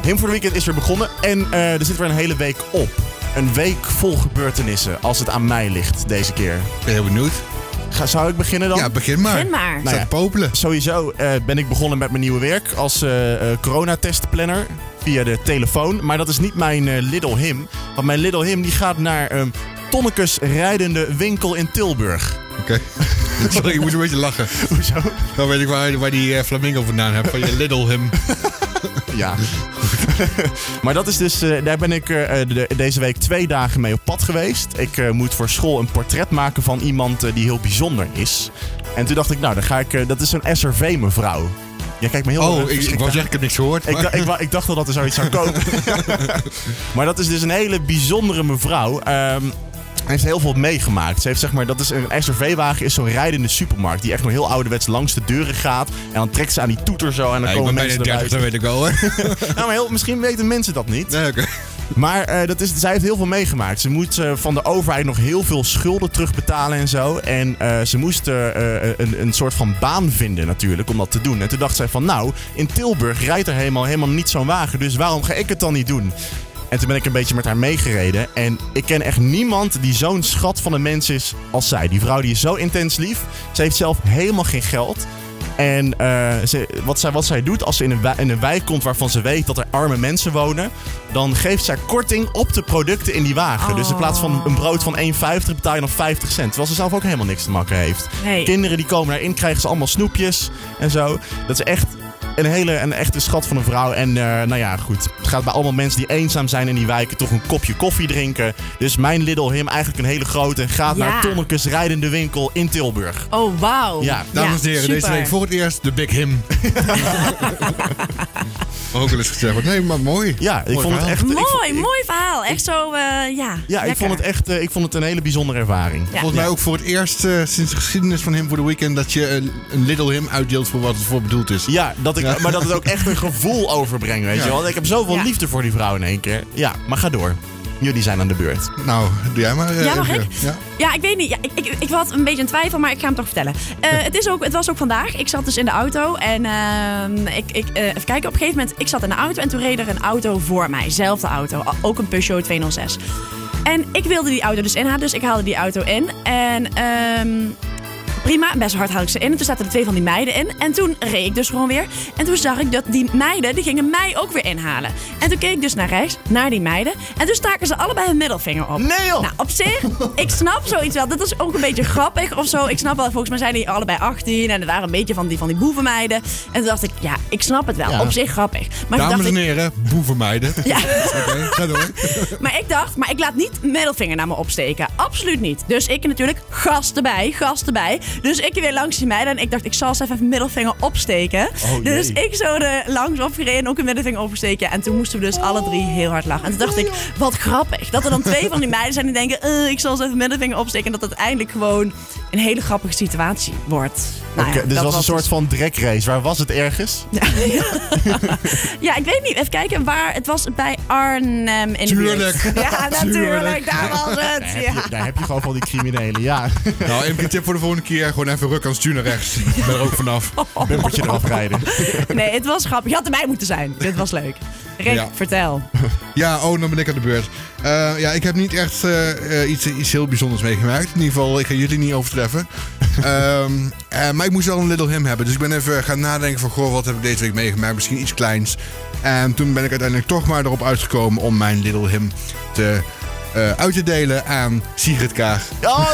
Him voor de Weekend is weer begonnen en er zit weer een hele week op. Een week vol gebeurtenissen, als het aan mij ligt deze keer. Ik ben heel benieuwd. Zou ik beginnen dan? Ja, begin maar. Begin maar. Nou ja, popelen. Sowieso ben ik begonnen met mijn nieuwe werk als coronatestplanner via de telefoon. Maar dat is niet mijn Little Him. Want mijn Little Him die gaat naar Tonnekes rijdende winkel in Tilburg. Oké. Sorry, ik moest een beetje lachen. Hoezo? Dan weet ik waar die flamingo vandaan hebt, van je Little Him. Ja. Maar dat is dus, daar ben ik deze week 2 dagen mee op pad geweest. Ik moet voor school een portret maken van iemand die heel bijzonder is. En toen dacht ik, nou, dan ga ik, dat is een SRV-mevrouw. Ja, kijk me heel ik wou zeggen, ik heb niks gehoord. Maar... Ik dacht al dat er zoiets zou komen. Maar dat is dus een hele bijzondere mevrouw. Hij heeft heel veel meegemaakt. Ze heeft, zeg maar, dat is een SRV-wagen, is zo'n rijdende supermarkt die echt nog heel ouderwets langs de deuren gaat. En dan trekt ze aan die toeter zo en dan komen mensen eruit. Dat weet ik wel, hoor. Nou, maar misschien weten mensen dat niet. Nee, okay. Maar zij heeft heel veel meegemaakt. Ze moet van de overheid nog heel veel schulden terugbetalen en zo. En ze moest een soort van baan vinden natuurlijk om dat te doen. En toen dacht zij van, nou, in Tilburg rijdt er helemaal niet zo'n wagen. Dus waarom ga ik het dan niet doen? En toen ben ik een beetje met haar meegereden. En ik ken echt niemand die zo'n schat van een mens is als zij. Die vrouw die is zo intens lief. Ze heeft zelf helemaal geen geld. En wat zij doet als ze in een wijk komt waarvan ze weet dat er arme mensen wonen, dan geeft zij korting op de producten in die wagen. Oh. Dus in plaats van een brood van 1,50 betaal je nog 50 cent. Terwijl ze zelf ook helemaal niks te maken heeft. Nee. Kinderen die komen daarin, krijgen ze allemaal snoepjes en zo. Dat is echt een echte schat van een vrouw. En nou ja, goed. Het gaat bij allemaal mensen die eenzaam zijn in die wijken toch een kopje koffie drinken. Dus mijn Little Him, eigenlijk een hele grote, gaat naar Tonnekes rijdende winkel in Tilburg. Oh, wauw. Ja. Dames en heren, deze week voor het eerst de Big Him. Ook al eens gezegd wordt. Nee, maar mooi. Ja, ik vond het echt... Mooi verhaal. Echt zo, Ja, ik vond het een hele bijzondere ervaring. Ja. Volgens mij ook voor het eerst sinds de geschiedenis van Him voor de Weekend dat je een Little Him uitdeelt voor wat het voor bedoeld is. Ja, maar dat het ook echt een gevoel overbrengt, weet je wel. Ik heb zoveel liefde voor die vrouw in één keer. Ja, maar ga door. Jullie zijn aan de beurt. Nou, doe jij maar. Mag ik? Ja, ik weet niet. Ja, ik had een beetje een twijfel, maar ik ga hem toch vertellen. Het was ook vandaag. Ik zat dus in de auto en even kijken. Op een gegeven moment, ik zat in de auto en toen reed er een auto voor mij. Zelfde auto. Ook een Peugeot 206. En ik wilde die auto dus inhalen, dus ik haalde die auto in. En prima, best hard haalde ik ze in. En toen zaten er 2 van die meiden in. En toen reed ik dus gewoon weer. En toen zag ik dat die meiden, die gingen mij ook weer inhalen. En toen keek ik dus naar rechts, naar die meiden. En toen staken ze allebei hun middelvinger op. Nee joh! Nou, op zich, ik snap zoiets wel. Dat is ook een beetje grappig of zo. Ik snap wel, volgens mij zijn die allebei 18. En er waren een beetje van die boevenmeiden. En toen dacht ik, ja, ik snap het wel. Ja. Op zich grappig. Maar dames en heren, boevenmeiden. Ja. Oké, ga door. Maar ik dacht, ik laat niet middelvinger naar me opsteken. Absoluut niet. Dus ik natuurlijk, gas erbij. Dus ik weer langs die meiden en ik dacht, ik zal eens even middelvinger opsteken. Oh, dus ik zo er langs opgereden en ook een middelvinger opgesteken. En toen moesten we dus alle 3 heel hard lachen. En toen dacht ik, wat grappig. Dat er dan 2 van die meiden zijn die denken, ik zal eens even middelvinger opsteken. En dat het uiteindelijk gewoon een hele grappige situatie wordt. Nou ja, dus het was een soort van drekrace. Waar was het ergens? Ja, ik weet niet. Even kijken waar. Het was bij Arnhem in de buurt. Ja, natuurlijk. Daar was het. Daar heb je gewoon van die criminelen, ja. Nou, even een tip voor de volgende keer. Gewoon even ruk aan het stuur naar rechts. Ik ben er ook vanaf. Bumpertje eraf rijden. Nee, het was grappig. Je had erbij moeten zijn. Dit was leuk. Rick, vertel. Ja, dan ben ik aan de beurt. Ik heb niet echt iets heel bijzonders meegemaakt. In ieder geval, ik ga jullie niet overtreffen. Maar ik moest wel een Little Him hebben. Dus ik ben even gaan nadenken van, goh, wat heb ik deze week meegemaakt? Misschien iets kleins. En toen ben ik uiteindelijk toch maar erop uitgekomen om mijn Little Him uit te delen aan Sigrid Kaag. Oh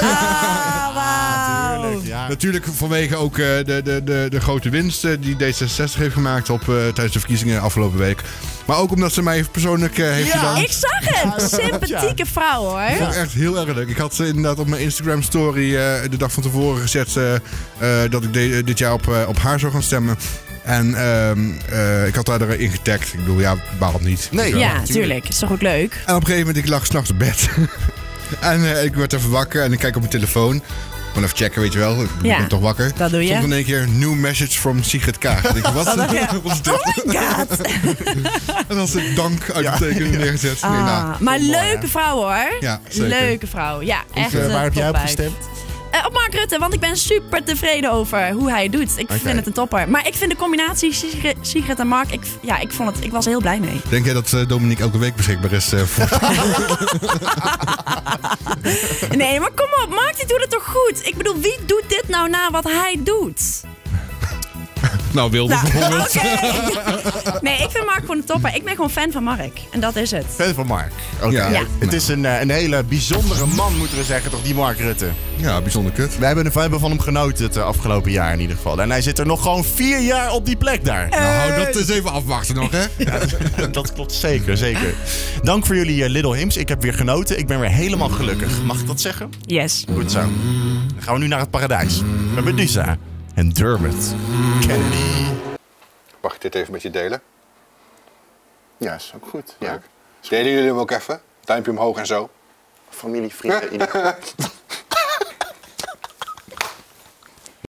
ja! Natuurlijk, ja. Natuurlijk vanwege ook de grote winst die D66 heeft gemaakt tijdens de verkiezingen afgelopen week. Maar ook omdat ze mij persoonlijk heeft gedaan. Ik zag het! Sympathieke vrouw, hoor. Ik vond het echt heel erg leuk. Ik had inderdaad op mijn Instagram story de dag van tevoren gezet dat ik dit jaar op haar zou gaan stemmen. En ik had daar erin getagd. Ik bedoel, ja, waarom niet? Nee. Ja, tuurlijk. Is toch ook leuk? En op een gegeven moment, ik lag 's nachts op bed. En ik werd even wakker en ik kijk op mijn telefoon. Gewoon even checken, weet je wel. Ik ben toch wakker. Dat doe je. Stond in één keer, new message from Sigrid Kaag. Ik denk, wat is dit? Oh my god. En dan was de dank uitgetekend neergezet. Maar leuke vrouw, hoor. Ja, zeker. Leuke vrouw. Ja, echt. Waar heb jij op gestemd? Op Mark Rutte, want ik ben super tevreden over hoe hij het doet. Ik vind het een topper. Maar ik vind de combinatie Sigrid en Mark, ik was er heel blij mee. Denk jij dat Dominique elke week beschikbaar is voor... Nee, maar kom op, Mark die doet het toch goed? Ik bedoel, wie doet dit nou na wat hij doet? Nou, Wilders bijvoorbeeld. Nee, ik vind Mark gewoon een topper. Ik ben gewoon fan van Mark. En dat is het. Fan van Mark. Oké. Ja. Het is een hele bijzondere man, moeten we zeggen, toch, die Mark Rutte. Ja, bijzonder kut. We hebben van hem genoten het afgelopen jaar in ieder geval. En hij zit er nog gewoon 4 jaar op die plek daar. Nou, dat is even afwachten nog, hè? Ja, dat klopt zeker, zeker. Dank voor jullie Little Hymns. Ik heb weer genoten. Ik ben weer helemaal gelukkig. Mag ik dat zeggen? Yes. Goed zo. Dan gaan we nu naar het paradijs. Met Medusa en Dermot Kennedy. Mag ik dit even met je delen? Ja, is ook goed. Ja. Delen jullie hem ook even? Duimpje omhoog en zo. Familie, vrienden.